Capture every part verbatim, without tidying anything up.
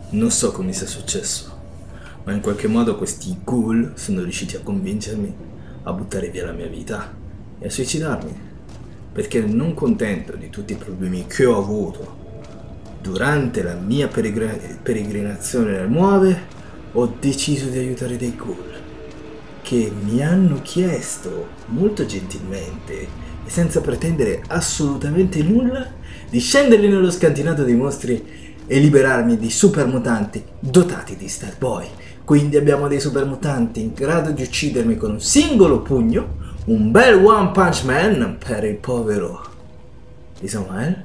Non so come sia successo, ma in qualche modo questi ghoul sono riusciti a convincermi a buttare via la mia vita e a suicidarmi. Perché non contento di tutti i problemi che ho avuto durante la mia peregr- peregrinazione nel Muove, ho deciso di aiutare dei ghoul che mi hanno chiesto molto gentilmente e senza pretendere assolutamente nulla di scendere nello scantinato dei mostri e liberarmi di supermutanti dotati di Stat Boy. Quindi abbiamo dei supermutanti in grado di uccidermi con un singolo pugno, un bel One Punch Man per il povero Isamael,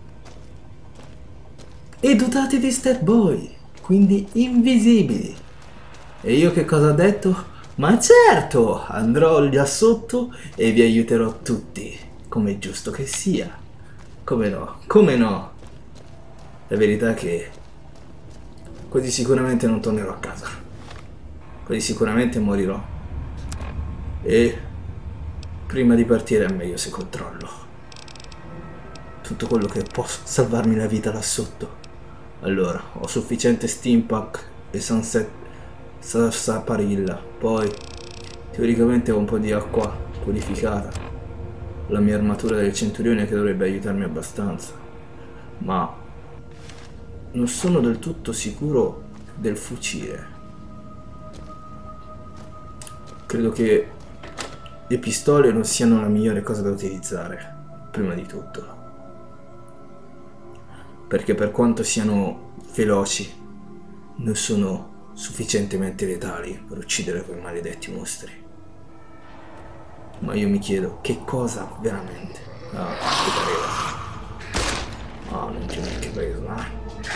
e dotati di Stat Boy, quindi invisibili. E io che cosa ho detto? Ma certo, andrò là sotto e vi aiuterò tutti, come è giusto che sia. Come no, come no. La verità è che quasi sicuramente non tornerò a casa. Quasi sicuramente morirò. E prima di partire è meglio se controllo tutto quello che può salvarmi la vita là sotto. Allora, ho sufficiente Steampack e Sunset Sarsaparilla. Poi, teoricamente ho un po' di acqua purificata. La mia armatura del centurione che dovrebbe aiutarmi abbastanza. Ma non sono del tutto sicuro del fucile. Credo che le pistole non siano la migliore cosa da utilizzare, prima di tutto. Perché per quanto siano veloci, non sono sufficientemente letali per uccidere quei maledetti mostri. Ma io mi chiedo, che cosa veramente? Ah, che pareva. Ah, non c'è neanche preso, eh?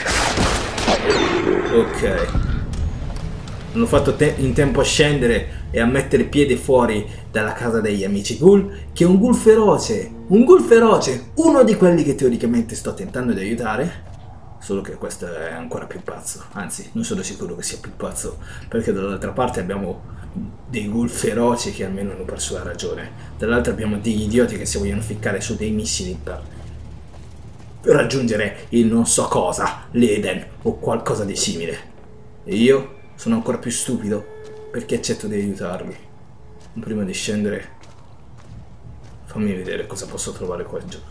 Ok. Non ho fatto te in tempo a scendere e a mettere piede fuori dalla casa degli amici ghoul, che un ghoul feroce, un ghoul feroce, uno di quelli che teoricamente sto tentando di aiutare, solo che questo è ancora più pazzo, anzi non sono sicuro che sia più pazzo, perché dall'altra parte abbiamo dei ghoul feroci che almeno hanno perso la ragione, dall'altra abbiamo degli idioti che si vogliono ficcare su dei missili per raggiungere il non so cosa, l'Eden o qualcosa di simile. E io sono ancora più stupido perché accetto di aiutarli. Prima di scendere, fammi vedere cosa posso trovare qua giù.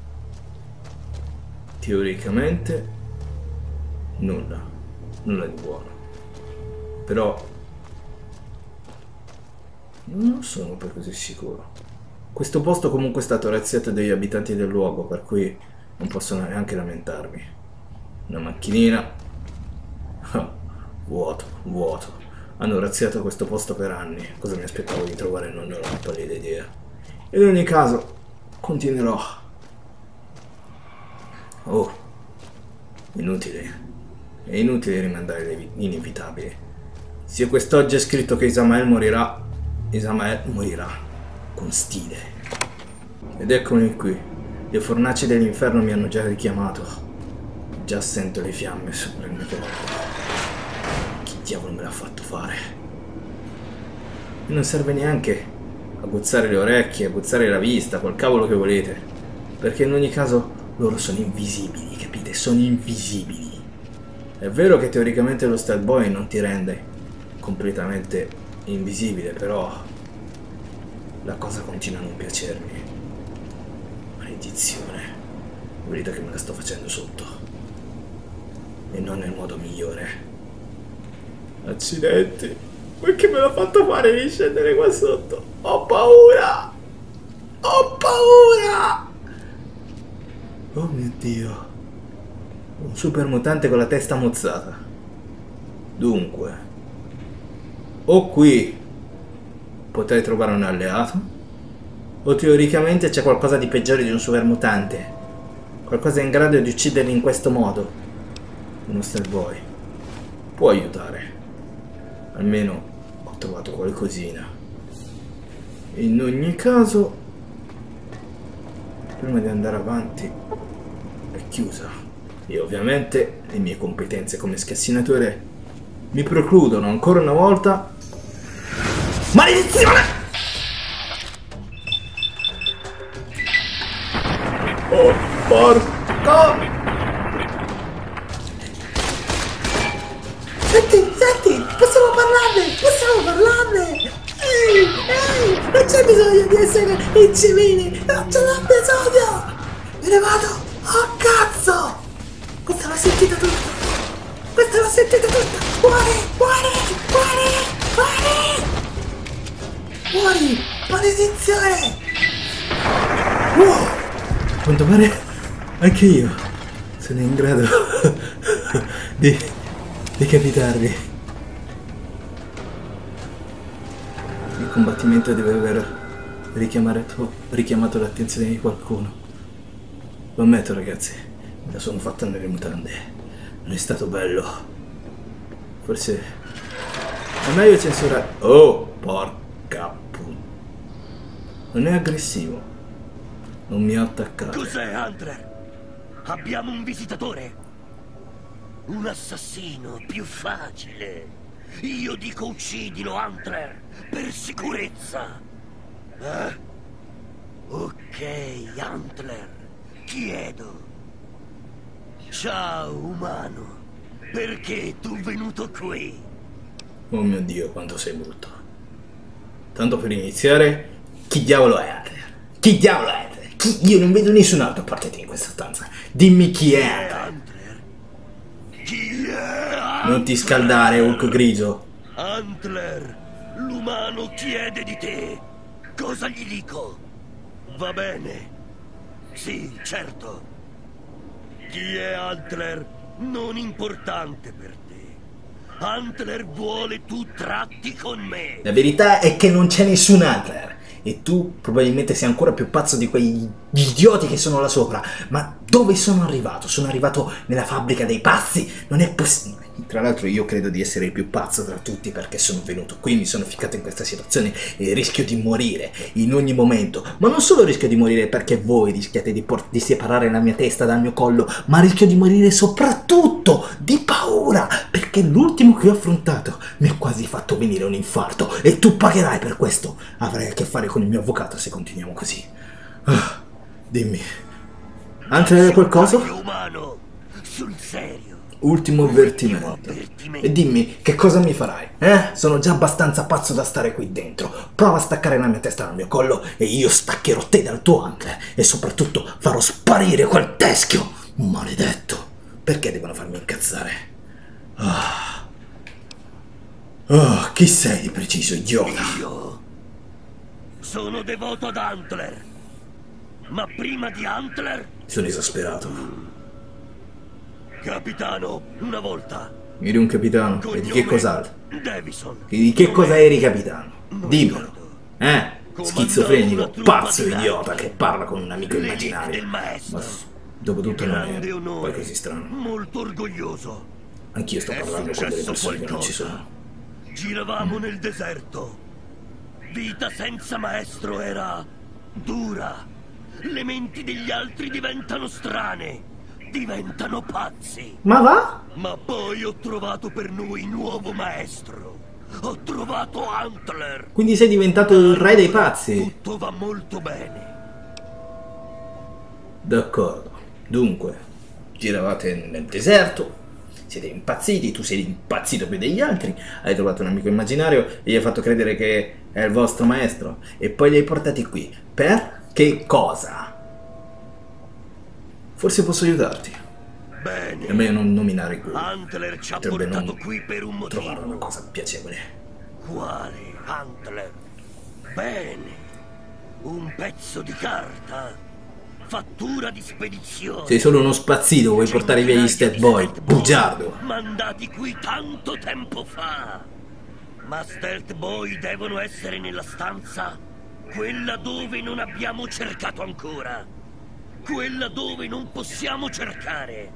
Teoricamente nulla, nulla di buono. Però non sono poi così sicuro. Questo posto comunque è stato razziato dagli abitanti del luogo, per cui non posso neanche lamentarmi. Una macchinina. Ah, vuoto, vuoto. Hanno razziato questo posto per anni. Cosa mi aspettavo di trovare? Non ne ho una pallida idea. In ogni caso, continuerò. Oh, inutile. È inutile rimandare l'inevitabile. Se quest'oggi è scritto che Isamael morirà, Isamael morirà. Con stile. Ed eccomi qui. Le fornaci dell'inferno mi hanno già richiamato. Già sento le fiamme sopra il mio corpo. Chi diavolo me l'ha fatto fare? E non serve neanche aguzzare le orecchie, aguzzare la vista, quel cavolo che volete. Perché in ogni caso loro sono invisibili, capite? Sono invisibili. È vero che teoricamente lo Stat Boy non ti rende completamente invisibile, però la cosa continua a non piacermi. Maledizione. Verità che me la sto facendo sotto. E non nel modo migliore. Accidenti. Perché me l'ha fatto fare di scendere qua sotto? Ho paura! Ho paura! Oh mio Dio. Un super mutante con la testa mozzata. Dunque, o qui potrei trovare un alleato, o teoricamente c'è qualcosa di peggiore di un super mutante. Qualcosa in grado di ucciderli in questo modo. Uno Stat Boy può aiutare. Almeno ho trovato qualcosina. In ogni caso, prima di andare avanti, è chiusa. E ovviamente le mie competenze come scassinatore mi precludono ancora una volta. Maledizione! Oh, porco! Senti, senti, possiamo parlarne, possiamo parlarne! Ehi, ehi, non c'è bisogno di essere incivili, non ce n'è bisogno! Me ne vado! Oh cazzo! Questa l'ho sentita tutta! Questa l'ho sentita tutta! Muori! Muori! Muori! Muori! Muori! Maledizione! Wow! A quanto pare anche io sono in grado di decapitarli. Il combattimento deve aver richiamato, richiamato l'attenzione di qualcuno. Lo ammetto, ragazzi, me la sono fatta nelle mutande. Non è stato bello. Forse è meglio censurare. Oh, porca puttana. Non è aggressivo. Non mi ha attaccato. Cos'è, Hunter? Abbiamo un visitatore. Un assassino più facile. Io dico uccidilo, Hunter, per sicurezza. Eh? Ok, Hunter. Chiedo. Ciao, umano. Perché tu venuto qui? Oh mio Dio, quanto sei brutto. Tanto per iniziare, chi diavolo è Hunter? Chi diavolo è Hunter? Chi? Io non vedo nessun altro a parte te in questa stanza. Dimmi chi è Hunter. Chi è Hunter? Non ti scaldare, Hulk grigio. Hunter, l'umano chiede di te. Cosa gli dico? Va bene. Sì, certo. Chi è Hunter? Non importante per te. Hunter vuole tu tratti con me. La verità è che non c'è nessun Hunter. E tu probabilmente sei ancora più pazzo di quegli idioti che sono là sopra. Ma dove sono arrivato? Sono arrivato nella fabbrica dei pazzi? Non è possibile. Tra l'altro io credo di essere il più pazzo tra tutti perché sono venuto qui, mi sono ficcato in questa situazione e rischio di morire in ogni momento. Ma non solo rischio di morire perché voi rischiate di, di separare la mia testa dal mio collo, ma rischio di morire soprattutto di paura perché l'ultimo che ho affrontato mi ha quasi fatto venire un infarto e tu pagherai per questo. Avrai a che fare con il mio avvocato se continuiamo così. Ah, dimmi, Hunter, qualcosa? Umano, sul serio. Ultimo avvertimento. E dimmi, che cosa mi farai? Eh? Sono già abbastanza pazzo da stare qui dentro. Prova a staccare la mia testa dal mio collo e io staccherò te dal tuo Hunter. E soprattutto farò sparire quel teschio. Maledetto. Perché devono farmi incazzare? Ah. Oh, chi sei di preciso, idiota? Io sono devoto ad Hunter. Ma prima di Hunter... Sono esasperato. Capitano, una volta. Eri un capitano? E di che cos'altro? Davison. E di che cosa eri capitano? Dimmelo. Eh? Schizofrenico, pazzo idiota che parla con un amico immaginario. Ma dopo tutto non è poi così strano. Molto orgoglioso. Anch'io sto parlando con delle persone che non ci sono. Giravamo nel deserto. Vita senza maestro era dura. Le menti degli altri diventano strane. Diventano pazzi. Ma va? Ma poi ho trovato per noi nuovo maestro. Ho trovato Hunter. Quindi sei diventato il re dei pazzi. Tutto va molto bene. D'accordo. Dunque, giravate nel deserto, siete impazziti, tu sei impazzito più degli altri, hai trovato un amico immaginario e gli hai fatto credere che è il vostro maestro e poi li hai portati qui. Per che cosa? Forse posso aiutarti. Bene. È meglio non nominare qui. Hunter ci ha Potrebbe portato non qui per un motivo. trovare una cosa piacevole. Quale Hunter? Bene. Un pezzo di carta. Fattura di spedizione. Sei solo uno spazzito, vuoi portare via gli Stat Boy, bugiardo. Mandati qui tanto tempo fa. Ma Stealth Boy devono essere nella stanza, quella dove non abbiamo cercato ancora. Quella dove non possiamo cercare.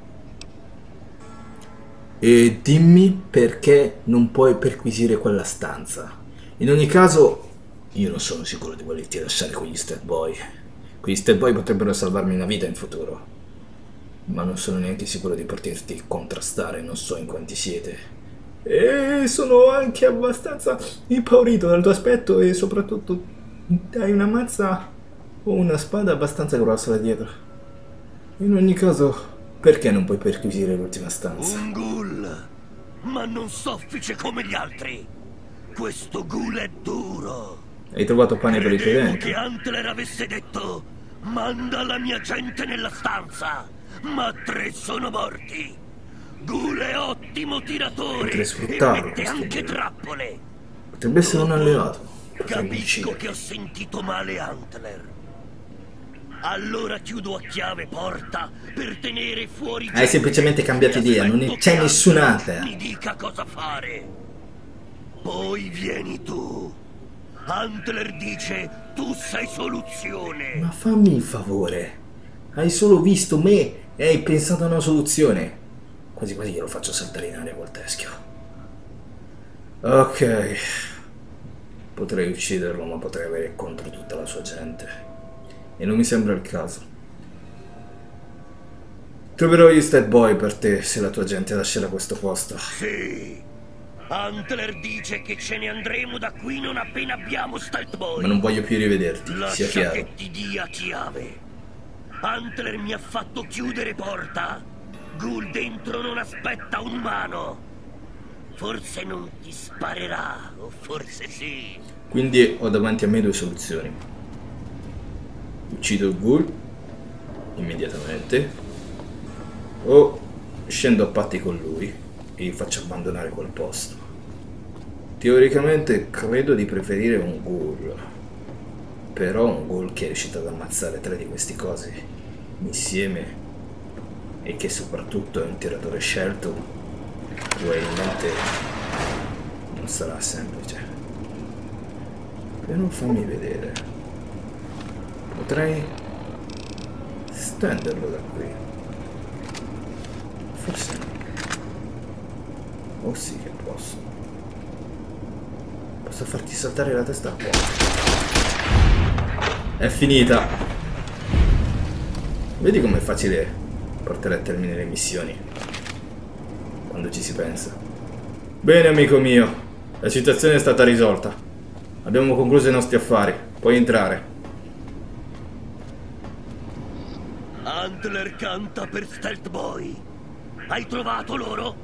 E dimmi perché non puoi perquisire quella stanza. In ogni caso, io non sono sicuro di volerti lasciare con gli Stat Boy. Quegli Stat Boy potrebbero salvarmi una vita in futuro. Ma non sono neanche sicuro di poterti contrastare, non so in quanti siete. E sono anche abbastanza impaurito dal tuo aspetto e soprattutto hai una mazza o una spada abbastanza grossa da dietro. In ogni caso, perché non puoi perquisire l'ultima stanza? Un ghoul. ma non soffice come gli altri. Questo ghoul è duro. Hai trovato pane per i tuoi Credevo denti? che Antler avesse detto: manda la mia gente nella stanza, ma tre sono morti. Ghoul è ottimo tiratore Potrei e sfruttarlo, mette questo anche ghoul. trappole. Potrebbe essere un alleato. Potremmo Capisco ucciderlo. che ho sentito male Antler. Allora chiudo a chiave porta per tenere fuori. Hai semplicemente cambiato idea, non c'è nessun'altra. Mi dica cosa fare. Poi vieni tu. Antler dice tu sei soluzione. Ma fammi il favore. Hai solo visto me e hai pensato a una soluzione. Quasi quasi glielo faccio saltare in aria col teschio. Ok. Potrei ucciderlo, ma potrei avere contro tutta la sua gente. E non mi sembra il caso. Troverò gli Stat Boy per te se la tua gente lascerà questo posto. Sì. Antler dice che ce ne andremo da qui non appena abbiamo Stealth Boy. Ma non voglio più rivederti, sia Lascia chiaro. che ti dia chiave. Antler mi ha fatto chiudere porta. Ghoul dentro non aspetta un umano. Forse non ti sparerà, o forse sì. Quindi ho davanti a me due soluzioni. Uccido il ghoul immediatamente o scendo a patti con lui e gli faccio abbandonare quel posto. Teoricamente credo di preferire un ghoul, però un ghoul che è riuscito ad ammazzare tre di questi cosi insieme e che soprattutto è un tiratore scelto, probabilmente non sarà semplice. Però fammi vedere. Potrei stenderlo da qui. Forse no. Oh sì che posso. Posso farti saltare la testa qua. È finita. Vedi com'è facile portare a termine le missioni quando ci si pensa. Bene amico mio, la situazione è stata risolta. Abbiamo concluso i nostri affari. Puoi entrare. Antler canta per Stealth Boy. Hai trovato loro?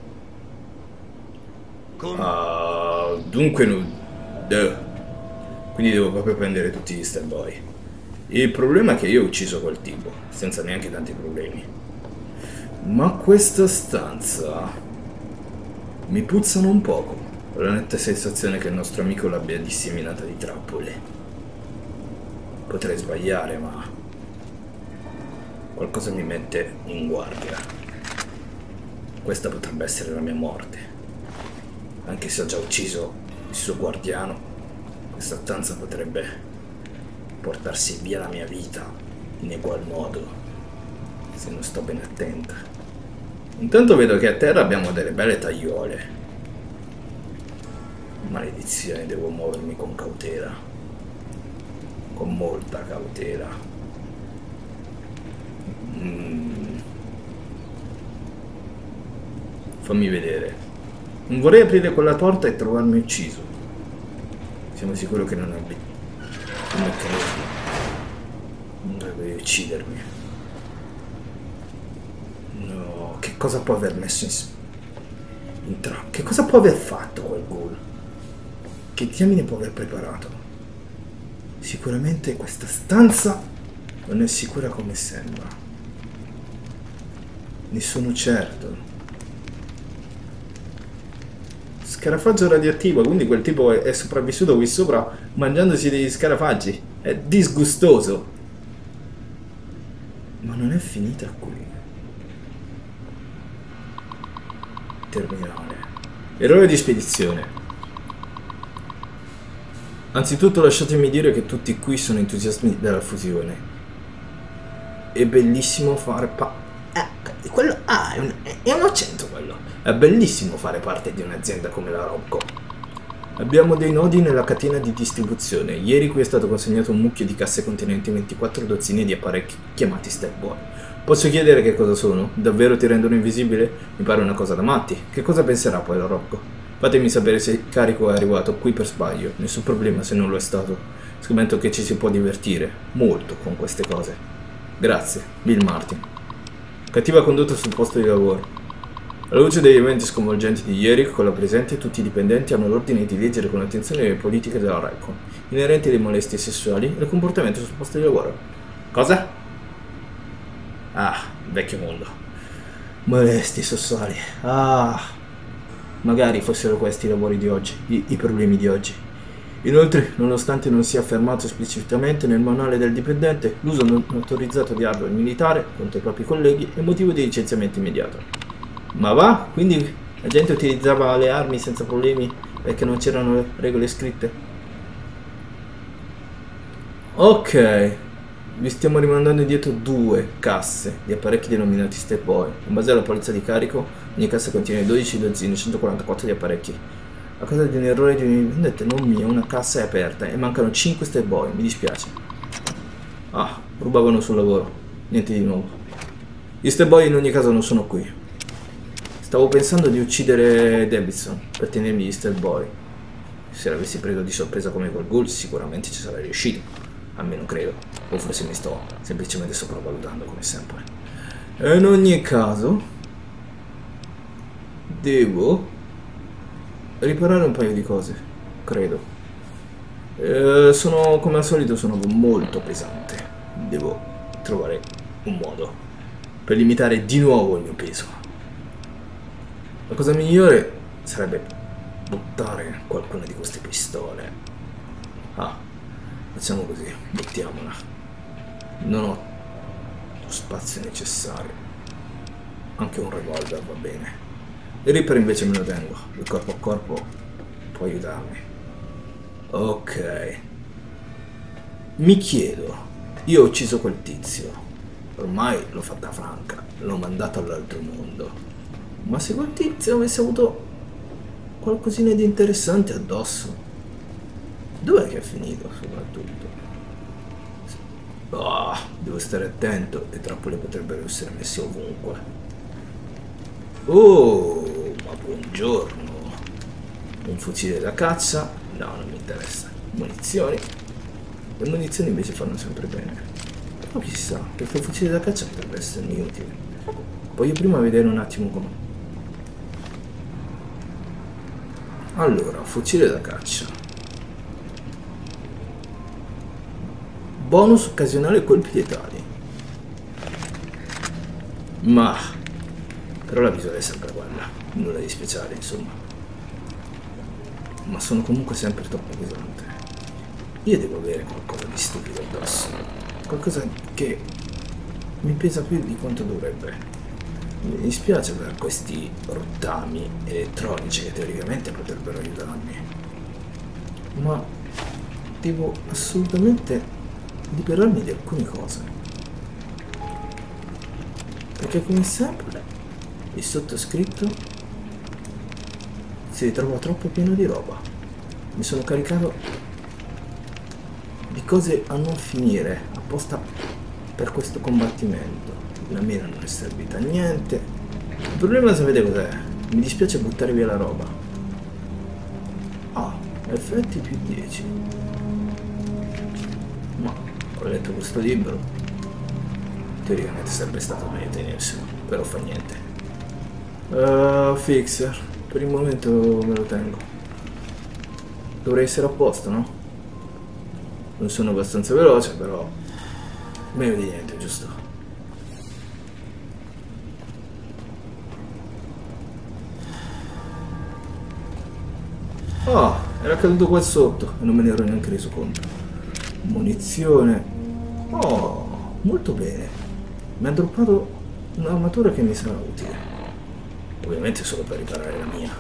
Con... Ah, dunque no. Duh. Quindi devo proprio prendere tutti gli Stealth Boy. Il problema è che io ho ucciso quel tipo, senza neanche tanti problemi. Ma questa stanza mi puzzano un poco. Ho la netta sensazione che il nostro amico l'abbia disseminata di trappole. Potrei sbagliare, ma qualcosa mi mette in guardia. Questa potrebbe essere la mia morte. Anche se ho già ucciso il suo guardiano, questa stanza potrebbe portarsi via la mia vita in egual modo, se non sto ben attenta. Intanto vedo che a terra abbiamo delle belle tagliole. Maledizione, devo muovermi con cautela. Con molta cautela. Mm. Fammi vedere. Non vorrei aprire quella porta e trovarmi ucciso. Siamo sicuri che non abbia un meccanismo. Non dovrebbe uccidermi. No, che cosa può aver messo in, in trappola? Che cosa può aver fatto quel ghoul? Che diamine può aver preparato? Sicuramente questa stanza non è sicura come sembra. Ne sono certo. Scarafaggio radioattivo, quindi quel tipo è, è sopravvissuto qui sopra mangiandosi degli scarafaggi. È disgustoso. Ma non è finita qui. Terminale. Eroe di spedizione. Anzitutto lasciatemi dire che tutti qui sono entusiasmi della fusione. È bellissimo fare pa... Eh, quello... Ah, è un, è un accento quello. È bellissimo fare parte di un'azienda come la Robco. Abbiamo dei nodi nella catena di distribuzione. Ieri qui è stato consegnato un mucchio di casse contenenti ventiquattro dozzine di apparecchi chiamati Stealth Boy. Posso chiedere che cosa sono? Davvero ti rendono invisibile? Mi pare una cosa da matti. Che cosa penserà poi la Robco? Fatemi sapere se il carico è arrivato qui per sbaglio. Nessun problema se non lo è stato. Scommetto che ci si può divertire molto con queste cose. Grazie, Bill Martin. Cattiva condotta sul posto di lavoro. Alla luce degli eventi sconvolgenti di ieri, con la presente, tutti i dipendenti hanno l'ordine di leggere con attenzione le politiche della Recon, inerenti alle molestie sessuali e al comportamento sul posto di lavoro. Cosa? Ah, vecchio mondo. Molestie sessuali. Ah, magari fossero questi i lavori di oggi, i, i problemi di oggi. Inoltre, nonostante non sia affermato esplicitamente nel manuale del dipendente, l'uso non autorizzato di hardware militare contro i propri colleghi è motivo di licenziamento immediato. Ma va? Quindi la gente utilizzava le armi senza problemi perché non c'erano regole scritte? Ok, vi stiamo rimandando indietro due casse di apparecchi denominati Step Boy. In base alla polizza di carico, ogni cassa contiene dodici dozzine e centoquarantaquattro di apparecchi. A causa di un errore di un dipendente non mio, una cassa è aperta e mancano cinque Step Boy, mi dispiace. Ah, rubavano sul lavoro, niente di nuovo. Gli Step Boy in ogni caso non sono qui. Stavo pensando di uccidere Davidson per tenermi gli Step Boy. Se l'avessi preso di sorpresa come quel ghoul, sicuramente ci sarei riuscito. Almeno credo. O forse mi sto semplicemente sopravvalutando come sempre. E in ogni caso, devo riparare un paio di cose, credo. Eh, sono, come al solito, sono molto pesante. Devo trovare un modo per limitare di nuovo il mio peso. La cosa migliore sarebbe buttare qualcuna di queste pistole. Ah, facciamo così, buttiamola. Non ho lo spazio necessario. Anche un revolver va bene. Il Reaper invece me lo tengo, il corpo a corpo può aiutarmi. Ok. Mi chiedo, io ho ucciso quel tizio. Ormai l'ho fatta franca, l'ho mandato all'altro mondo. Ma se quel tizio avesse avuto qualcosina di interessante addosso, dov'è che è finito soprattutto? Oh, devo stare attento, le trappole potrebbero essere messe ovunque. Oh, ma buongiorno. Un fucile da caccia? No, non mi interessa. Munizioni? Le munizioni invece fanno sempre bene. Però chissà, perché il fucile da caccia potrebbe essermi utile. Voglio prima vedere un attimo com'è. Allora, fucile da caccia. Bonus occasionale colpi letali. Ma però la visuale è sempre quella, nulla di speciale insomma. Ma sono comunque sempre troppo pesante. Io devo avere qualcosa di stupido addosso. Qualcosa che mi pesa più di quanto dovrebbe. Mi dispiace per questi rottami elettronici che teoricamente potrebbero aiutarmi, ma devo assolutamente liberarmi di alcune cose, perché come sempre il sottoscritto si ritrova troppo pieno di roba. Mi sono caricato di cose a non finire apposta per questo combattimento. La mira non è servita a niente. Il problema, sapete cos'è? Mi dispiace buttare via la roba. Ah, effetti più dieci. Ma ho letto questo libro. Teoricamente sarebbe stato meglio tenerselo, però fa niente. Uh, fixer. Per il momento me lo tengo. Dovrei essere a posto, no? Non sono abbastanza veloce, però meglio di niente, giusto? Oh, era caduto qua sotto e non me ne ero neanche reso conto. Munizione. Oh, molto bene. Mi ha droppato un'armatura che mi sarà utile. Ovviamente solo per riparare la mia.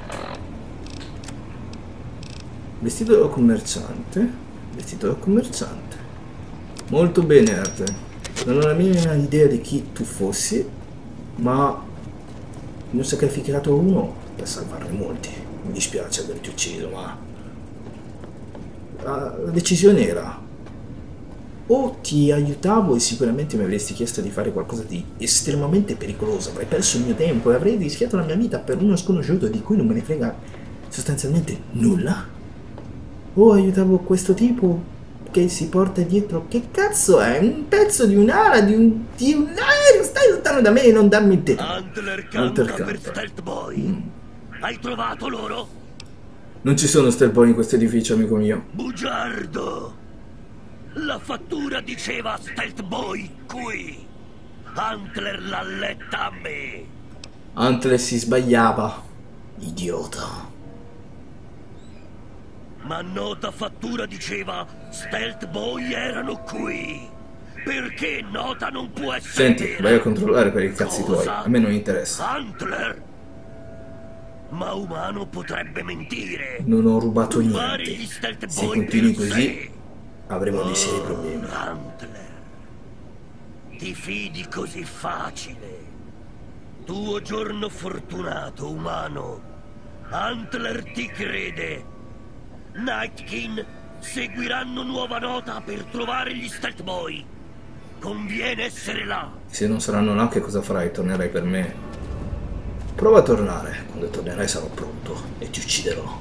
Vestito da commerciante. Vestito da commerciante. Molto bene, Arte. Non ho la minima idea di chi tu fossi, ma ne ho sacrificato uno per salvarne molti. Mi dispiace averti ucciso, ma la, la decisione era: o ti aiutavo e sicuramente mi avresti chiesto di fare qualcosa di estremamente pericoloso, avrei perso il mio tempo e avrei rischiato la mia vita per uno sconosciuto di cui non me ne frega sostanzialmente nulla, o aiutavo questo tipo che si porta dietro, che cazzo è? Un pezzo di un'ala, di un... di un aereo? Stai lontano da me e non darmi il tetto. Antler canta per Stealth Boy. Mm. Hai trovato loro? Non ci sono Stealth Boy in questo edificio, amico mio. Bugiardo! La fattura diceva Stealth Boy qui. Antler l'ha letta a me. Antler si sbagliava. Idiota. Ma nota fattura diceva Stealth Boy erano qui. Perché nota non può essere Senti, vera? vai a controllare per i cazzi Cosa? tuoi. A me non interessa. Antler? Ma umano potrebbe mentire. Non ho rubato Rubare niente. gli Stealth Se Boy continui per così, sé. avremo dei seri Oh, problemi. Antler, ti fidi così facile? Tuo giorno fortunato, umano. Antler ti crede. Nightkin seguiranno nuova nota per trovare gli Stealth Boy. Conviene essere là. Se non saranno là, che cosa farai? Tornerai per me? Prova a tornare. Quando tornerai sarò pronto e ti ucciderò.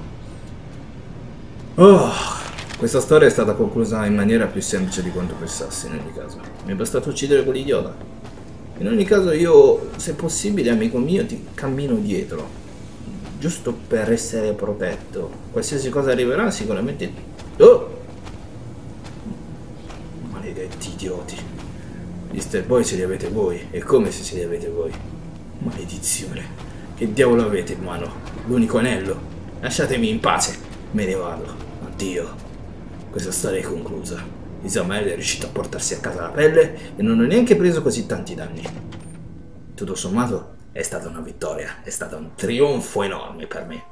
Oh, questa storia è stata conclusa in maniera più semplice di quanto pensassi in ogni caso. Mi è bastato uccidere quell'idiota. In ogni caso io, se possibile, amico mio, ti cammino dietro. Giusto per essere protetto. Qualsiasi cosa arriverà sicuramente... Oh! Maledetti idioti. Gli Stealth Boy ce li avete voi. E come se ce li avete voi? Maledizione. Che diavolo avete in mano? L'unico anello. Lasciatemi in pace. Me ne vado. Addio. Questa storia è conclusa. Isamael è riuscito a portarsi a casa la pelle e non ha neanche preso così tanti danni. Tutto sommato è stata una vittoria. È stato un trionfo enorme per me.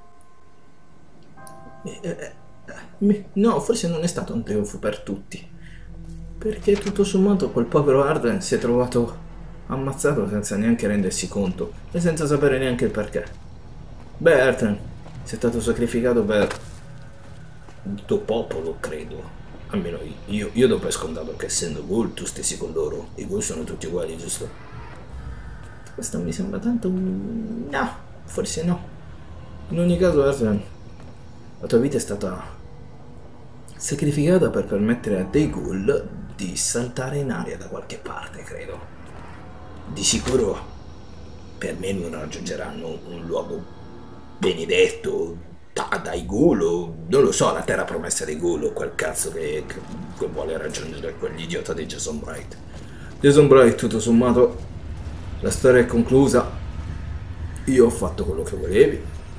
Eh, eh, eh, no, forse non è stato un trionfo per tutti. Perché tutto sommato quel povero Arden si è trovato ammazzato senza neanche rendersi conto e senza sapere neanche il perché. Beh, Arden, sei stato sacrificato per il tuo popolo, credo. Almeno io, io do per scontato che essendo ghoul tu stessi con loro. I ghoul sono tutti uguali, giusto? Questo mi sembra tanto... no, forse no. In ogni caso, Arden, la tua vita è stata sacrificata per permettere a dei ghoul di saltare in aria da qualche parte, credo. Di sicuro per me non raggiungeranno un luogo benedetto da, dai ghoul, o non lo so, la terra promessa dei ghoul, o quel cazzo che, che, che vuole raggiungere quell'idiota di Jason Bright. Jason Bright, tutto sommato, la storia è conclusa. Io ho fatto quello che volevi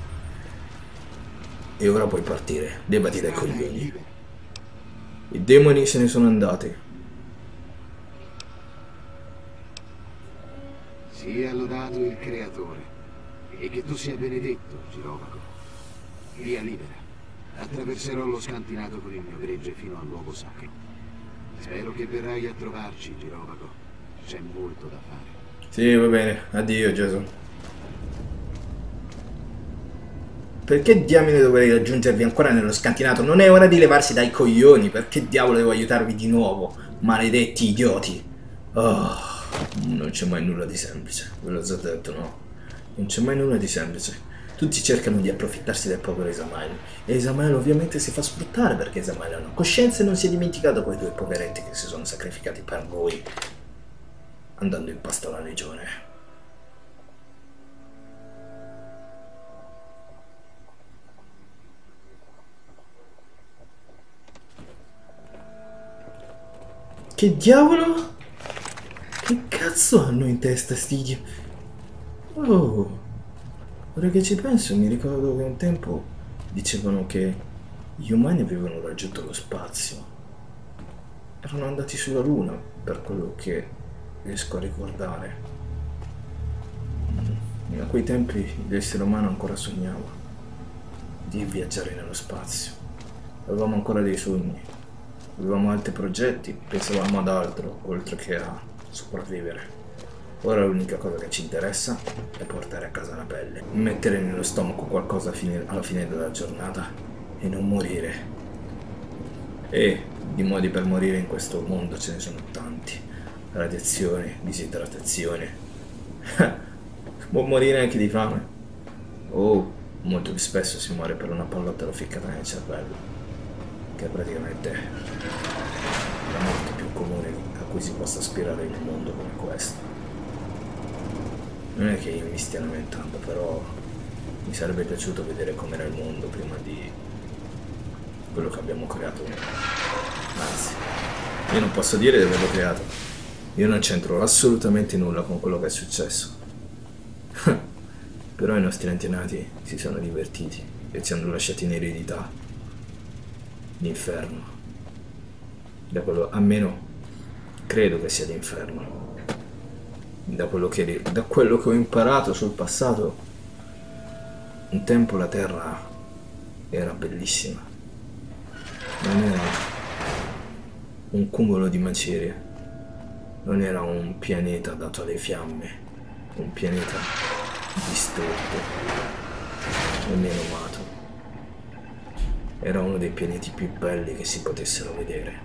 e ora puoi partire. Levati dai coglioni. I demoni se ne sono andati. Sia lodato il creatore e che tu sia benedetto, Girovago. Via libera. Attraverserò lo scantinato con il mio gregge fino al luogo sacro. Spero che verrai a trovarci, Girovago. C'è molto da fare. Sì, va bene. Addio, Jason. Perché diamine dovrei raggiungervi ancora nello scantinato? Non è ora di levarsi dai coglioni. Perché diavolo devo aiutarvi di nuovo? Maledetti idioti. Oh, non c'è mai nulla di semplice. Ve l'ho già detto, no? Non c'è mai nulla di semplice. Tutti cercano di approfittarsi del povero Isamael. E Isamael ovviamente si fa sfruttare perché Isamael non ha coscienza e non si è dimenticato quei due poveretti che si sono sacrificati per voi, andando in pasto alla legione. Che diavolo? Che cazzo hanno in testa sti... Oh... Ora che ci penso, mi ricordo che un tempo dicevano che gli umani avevano raggiunto lo spazio. Erano andati sulla Luna, per quello che riesco a ricordare. E a quei tempi l'essere umano ancora sognava di viaggiare nello spazio. Avevamo ancora dei sogni, avevamo altri progetti, pensavamo ad altro, oltre che a sopravvivere. Ora l'unica cosa che ci interessa è portare a casa la pelle, mettere nello stomaco qualcosa alla fine della giornata e non morire. E di modi per morire in questo mondo ce ne sono tanti. Radiazione, disidratazione. Può morire anche di fame. O molto più spesso si muore per una pallotta ficcata nel cervello. che è praticamente la morte più comune a cui si possa aspirare in un mondo come questo. Non è che io mi stia lamentando, però mi sarebbe piaciuto vedere com'era il mondo prima di quello che abbiamo creato. Anzi, io non posso dire di averlo creato. Io non c'entro assolutamente nulla con quello che è successo. Però i nostri antenati si sono divertiti e ci hanno lasciati in eredità l'inferno. Da quello, almeno credo che sia l'inferno. Da quello che, da quello che ho imparato sul passato, un tempo la Terra era bellissima. Non era un cumulo di macerie. Non era un pianeta dato alle fiamme. Un pianeta distorto e meno amato. Era uno dei pianeti più belli che si potessero vedere.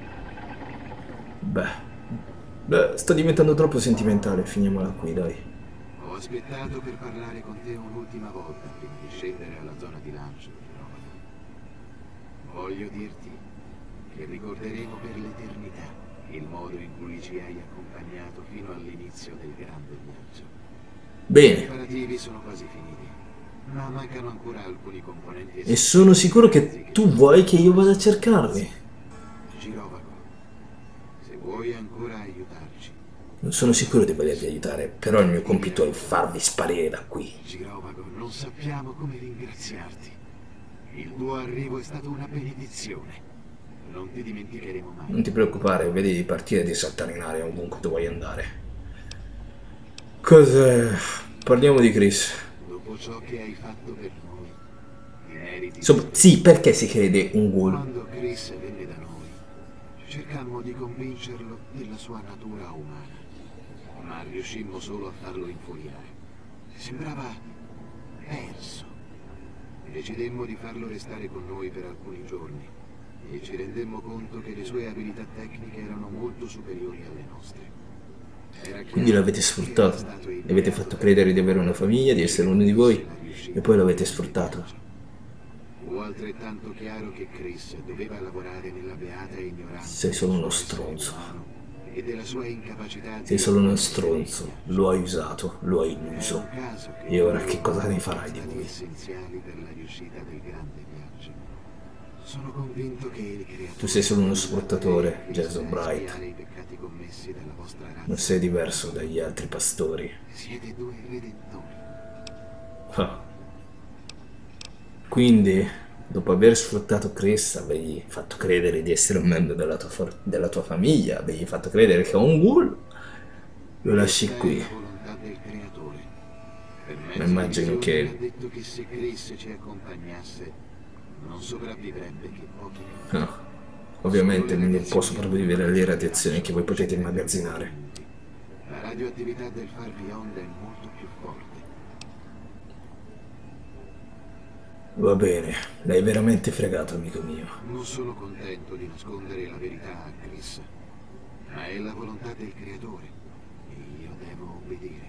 Beh, beh, sto diventando troppo sentimentale, finiamola qui, dai. Ho aspettato per parlare con te un'ultima volta prima di scendere alla zona di lancio, Girovagho. Voglio dirti che ricorderemo per l'eternità il modo in cui ci hai accompagnato fino all'inizio del grande viaggio. Bene. I preparativi sono quasi finiti, ma mancano ancora alcuni componenti. E sono sicuro che tu vuoi che io vada a cercarli. Girovago, se vuoi ancora aiutarci. Non sono sicuro di volervi aiutare, però il mio compito è farvi sparire da qui. Girovago, non sappiamo come ringraziarti. Il tuo arrivo è stato una benedizione. Non ti dimenticheremo mai. Non ti preoccupare, vedi di partire e di saltare in aria ovunque tu vuoi andare. Cos'è? Parliamo di Chris. Dopo ciò che hai fatto per noi, ti meriti. So, sì, perché si crede un ghoul? Quando Chris venne da noi, cercammo di convincerlo della sua natura umana, ma riuscimmo solo a farlo infuriare. Sembrava perso. Decidemmo di farlo restare con noi per alcuni giorni e ci rendemmo conto che le sue abilità tecniche erano molto superiori alle nostre. Quindi l'avete sfruttato, gli avete fatto credere di avere una famiglia, di essere uno di voi, e poi l'avete sfruttato. Fu altrettanto chiaro che Chris doveva lavorare nella beata ignoranza. Sei solo uno stronzo. E della sua incapacità. Sei solo uno stronzo, lo hai usato, lo hai illuso. E ora che cosa ne farai di lui? Essenziali per la riuscita del grande viaggio. Sono convinto che il creatore. Tu sei solo uno sfruttatore, Jason Bright. Non sei diverso dagli altri pastori. Siete due redentori. Ah. Quindi, dopo aver sfruttato Chris, avevi fatto credere di essere un membro della tua, della tua famiglia, avevi fatto credere che è un ghoul, lo lasci qui. Ma immagino che... ha detto che se Chris ci accompagnasse, non sopravvivrebbe che pochi minuti. No. Ovviamente non può sopravvivere alle radiazioni che voi potete immagazzinare. La radioattività del Far Beyond è molto più forte. Va bene, l'hai veramente fregato, amico mio. Non sono contento di nascondere la verità a Chris, ma è la volontà del creatore e io devo obbedire.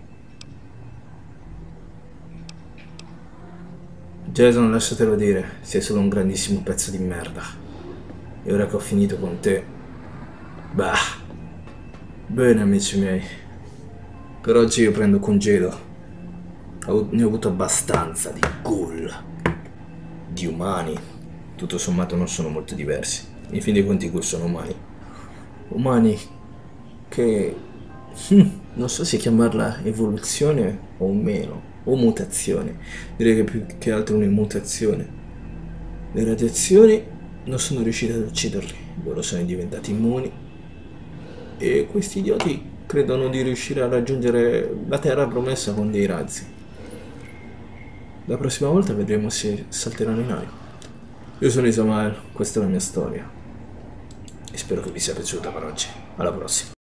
Jason, lasciatelo dire, sei solo un grandissimo pezzo di merda. E ora che ho finito con te... Bah. Bene, amici miei. Per oggi io prendo congedo. Ho, ne ho avuto abbastanza di ghoul. Di umani. Tutto sommato non sono molto diversi. In fin dei conti i ghoul sono umani. Umani che... non so se chiamarla evoluzione o meno. O mutazione. Direi che più che altro una mutazione. Le radiazioni non sono riusciti ad ucciderli, loro sono diventati immuni e questi idioti credono di riuscire a raggiungere la terra promessa con dei razzi. La prossima volta vedremo se salteranno in aria. Io sono Isamael, questa è la mia storia e spero che vi sia piaciuta per oggi. Alla prossima.